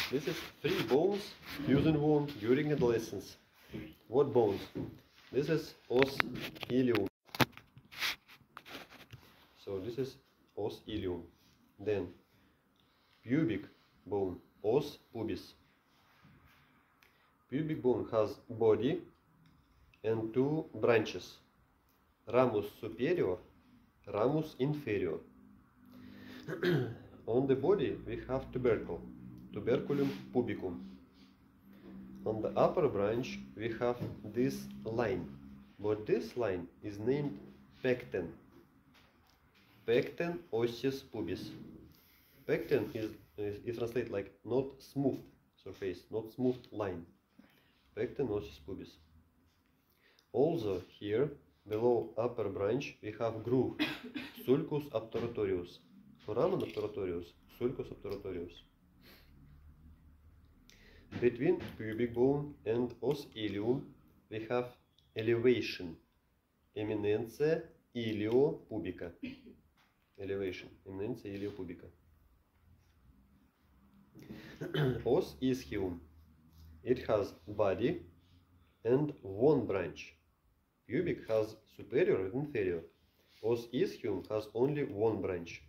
This is 3 bones fusion bone during adolescence. What bones? This is os ilium. So this is os ilium. Then pubic bone, os pubis. Pubic bone has body and 2 branches. Ramus superior, ramus inferior. On the body we have tubercle, tuberculum pubicum. On the upper branch we have this line, but this line is named pecten. Pecten ossis pubis. Pecten is translated like not smooth surface, not smooth line. Pecten ossis pubis. Also here, below upper branch, we have groove, sulcus obturatorius. Foramen obturatorius, sulcus obturatorius. Between pubic bone and os ilium, we have elevation, eminentia iliopubica. Elevation, eminentia iliopubica. Os ischium, it has body and 1 branch. Pubic has superior and inferior. Os ischium has only 1 branch.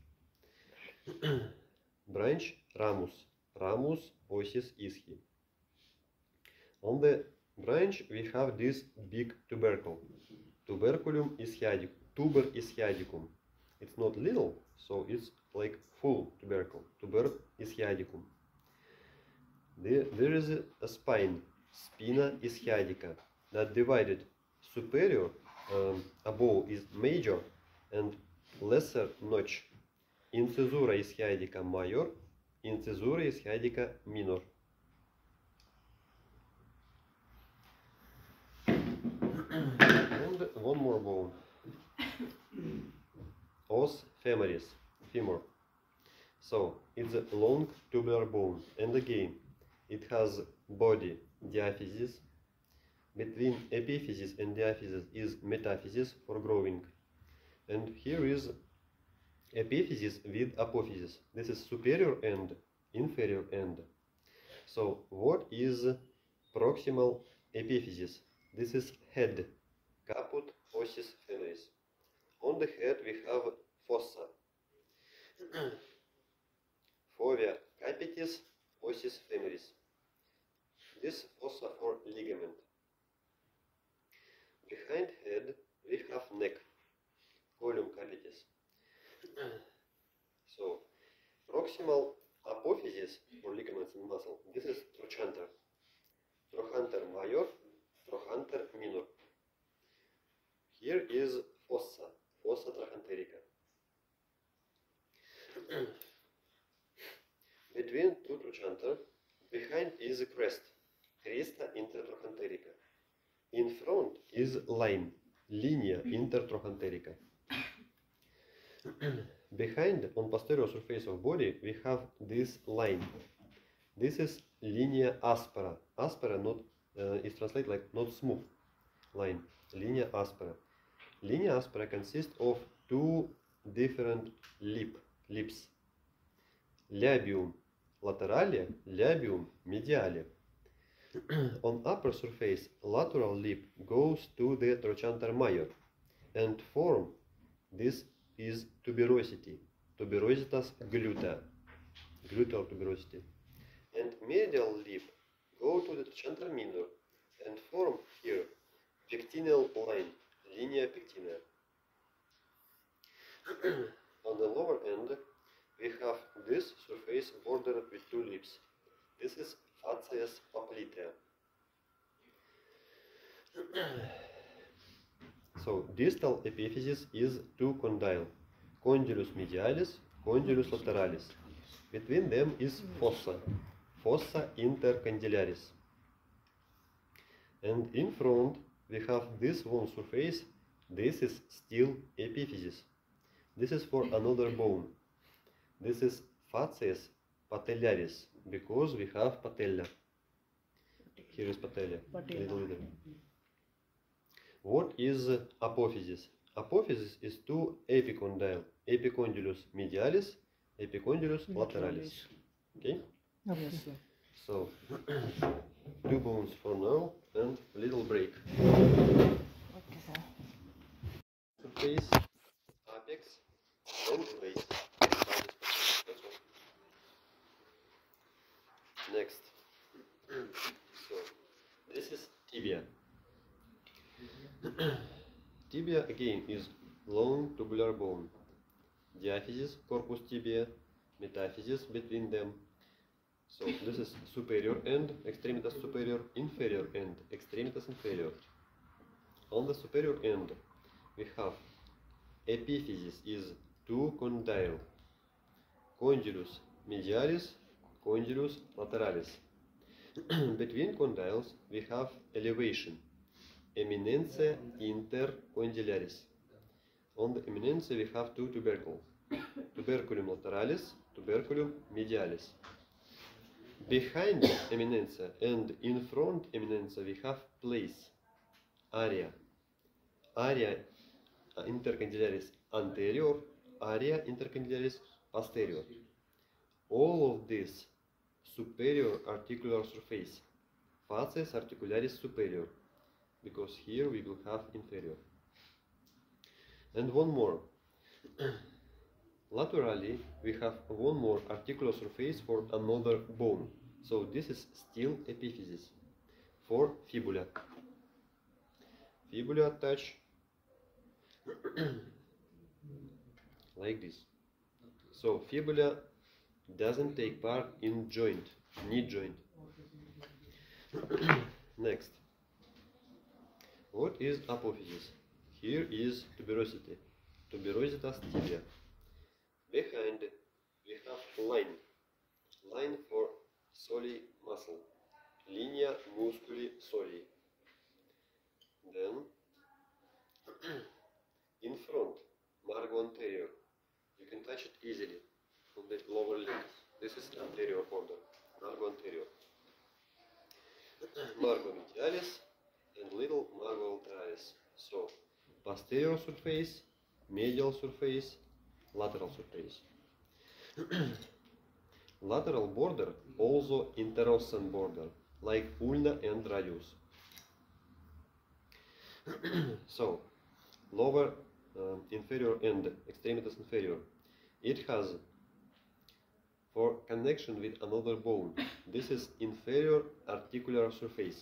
Branch ramus, ramus ossis ischii. On the branch we have this big tubercle, tuberculum ischiadicum, tuber ischiadicum. It's not little, so it's like full tubercle, tuber ischiadicum. There is a spine, spina ischiadica, that divided superior above is major and lesser notch. Incisura ischiadica major, incisura ischiadica minor. And one more bone. Os femoris, femur. So it's a long tubular bone, and again it has body, diaphysis. Between epiphysis and diaphysis is metaphysis for growing. And here is epiphysis with apophysis. This is superior end, inferior end. So what is proximal epiphysis? This is head, caput ossis femoris. On the head we have fossa. Fovea capitis ossis femoris. This fossa for ligament. Behind head we have neck, column capitis. So proximal apophysis for ligaments and muscle. This is trochanter. Trochanter major, trochanter minor. Here is fossa, fossa trochanterica. Between 2 trochanter, behind is a crest, cresta intertrochanterica. In front is line, linea intertrochanterica. Behind, on posterior surface of body, we have this line. This is linea aspera. Aspera not is translated like not smooth line. Linea aspera. Linea aspera consists of 2 different lips. Labium laterale, labium mediale. On upper surface, lateral lip goes to the trochanter major and form this is tuberosity, tuberositas glutea, gluteal tuberosity. And medial lip go to the trochanter minor and form here pectineal line, linea pectinea. On the lower end we have this surface bordered with 2 lips. This is facies poplitea. So distal epiphysis is 2 condyle, condylus medialis, condylus lateralis. Between them is fossa, fossa intercondylaris. And in front we have this one surface. This is still epiphysis. This is for another bone. This is facies patellaris, because we have patella. Here is patella. Little. What is apophysis? Apophysis is 2 epicondyle, epicondylus medialis, epicondylus lateralis. Okay? Yes. So, 2 bones for now and little break. Okay. Surface, apex, and base. That's all. Next. So, this is tibia. Tibia again is long tubular bone. Diaphysis, corpus tibia, metaphysis between them. So this is superior end, extremitas superior, inferior end, extremitas inferior. On the superior end, we have epiphysis is 2 condyle, condylus medialis, condylus lateralis. Between condyles, we have elevation, eminentia intercondylaris. On the eminentia, we have 2 tubercles, tuberculum lateralis, tuberculum medialis. Behind eminentia and in front eminentia, we have place, area. Area intercondylaris anterior, area intercondylaris posterior. All of this superior articular surface, facies articularis superior, because here we will have inferior. And one more. Laterally, we have one more articular surface for another bone. So this is still epiphysis for fibula. Fibula attach like this. So fibula doesn't take part in joint, knee joint. Next. What is apophysis? Here is tuberosity, tuberositas tibia. Behind we have line for soli muscle, linea musculi soli. Then in front, margo anterior. You can touch it easily on the lower leg. This is anterior border, margo anterior. Margo medialis and little margo lateralis. So, posterior surface, medial surface, lateral surface. Lateral border also interossum border, like ulna and radius. So, lower inferior end, extremitas inferior, it has for connection with another bone. This is inferior articular surface.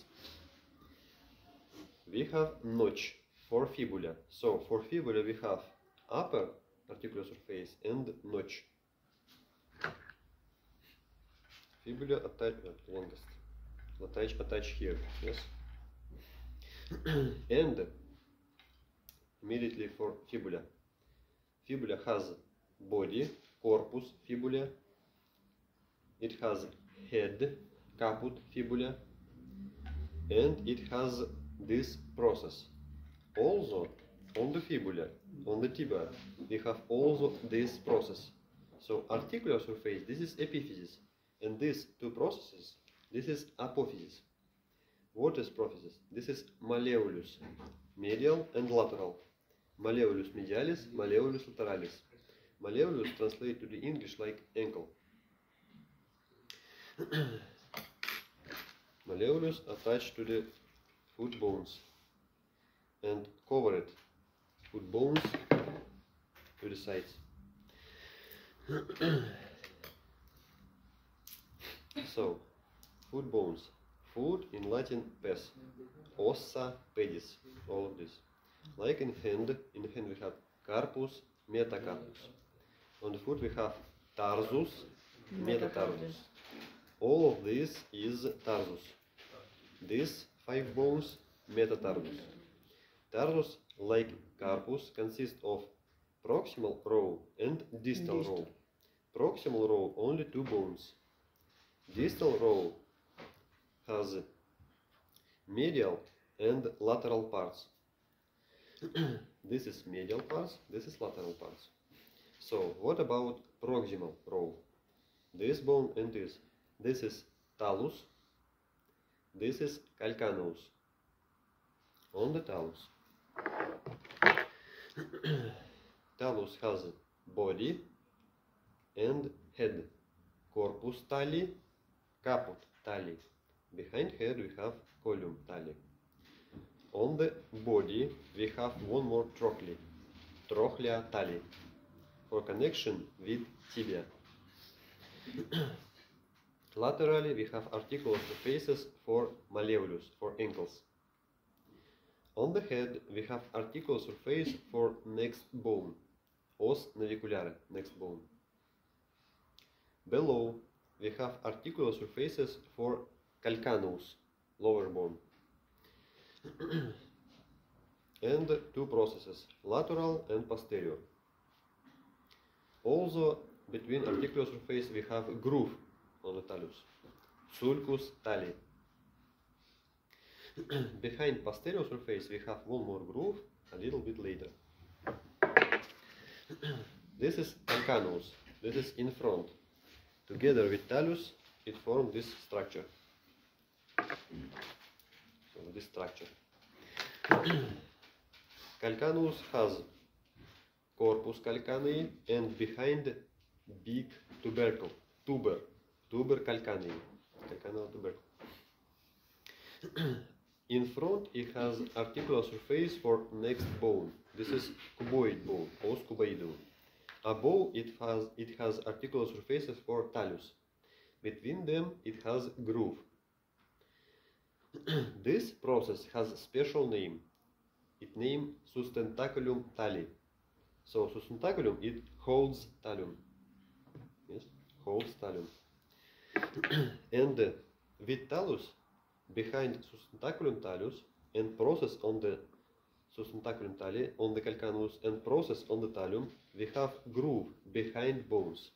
We have notch for fibula. So for fibula we have upper articular surface and notch. Fibula attach here, yes. And immediately for fibula. Fibula has body, corpus fibula. It has head, caput fibula, and it has this process. Also, on the fibula, on the tibia, we have also this process. So, articular surface, this is epiphysis, and these two processes, this is apophysis. What is prophysis? This is malleolus, medial and lateral. Malleolus medialis, malleolus lateralis. Malleolus translates to the English like ankle. Malleolus attached to the foot bones and covered foot bones to the sides. So, foot bones. Foot in Latin pes, ossa pedis, all of this. Like in hand we have carpus, metacarpus. On the foot we have tarsus, metatarsus. All of this is tarsus. These 5 bones, metatarsus. Tarsus, like carpus, consists of proximal row and distal row. Proximal row only 2 bones. Distal row has medial and lateral parts. This is medial parts, this is lateral parts. So, what about proximal row? This bone and this. This is talus, this is calcaneus. On the talus. Talus has body and head. Corpus tali, caput tali. Behind head we have column tali. On the body we have one more trochlear, trochlear tali, for connection with tibia. Laterally we have articular surfaces for malleolus, for ankles. On the head we have articular surface for next bone, os naviculare, next bone. Below we have articular surfaces for calcaneus, lower bone. And two processes, lateral and posterior. Also between articular surface we have a groove on the talus, sulcus tali. Behind posterior surface we have one more groove a little bit later. This is calcaneus, this is in front. Together with talus it forms this structure. So this structure. Calcaneus has corpus calcanei and behind big tubercle, tuber calcanei, calcaneal tubercle. In front it has articular surface for next bone. This is cuboid bone, os cuboidum. Above it has articular surfaces for talus. Between them it has groove. This process has a special name. It named sustentaculum tali. So sustentaculum, it holds thallium. Yes, holds thallium. And with talus, behind sustentaculum talus, and process on the sustentaculum tali, on the calcaneus, and process on the thallium, we have groove behind bones.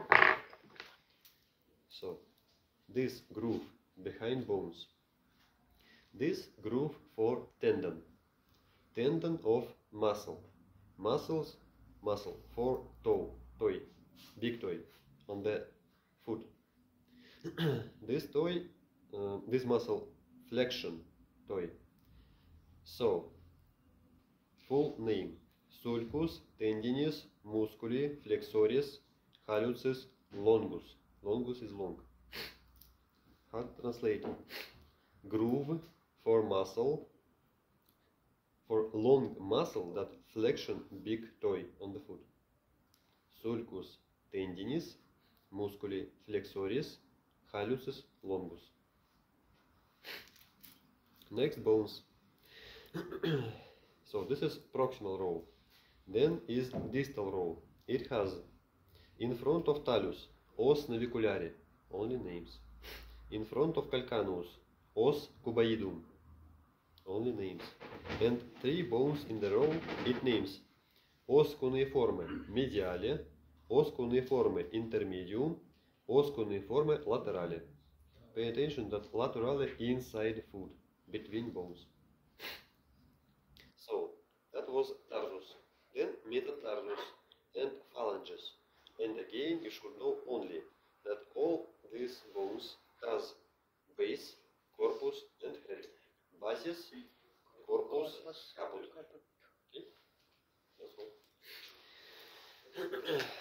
So this groove behind bones. This groove for tendon. Tendon of muscle. Muscle for toe, big toe on the foot. This toe, this muscle, flexion toe. So, full name: sulcus tendinis musculi flexoris hallucis longus. Longus is long. Hard translated. Groove for muscle, for long muscle that flexion big toe on the foot. Sulcus tendinis musculi flexoris hallucis longus. Next, bones. So this is proximal row. Then is distal row. It has in front of talus os naviculare, only names. In front of calcaneus os cuboidum, only names. And three bones in the row, it names os cuneiforme mediale, os cuneiforme intermedium, os cuneiforme laterale. Pay attention that laterale inside foot, between bones. So that was tarsus, then metatarsus and phalanges. And again you should know only that all these bones has base, corpus and head. Basis, corpus, caput. Okay? That's all.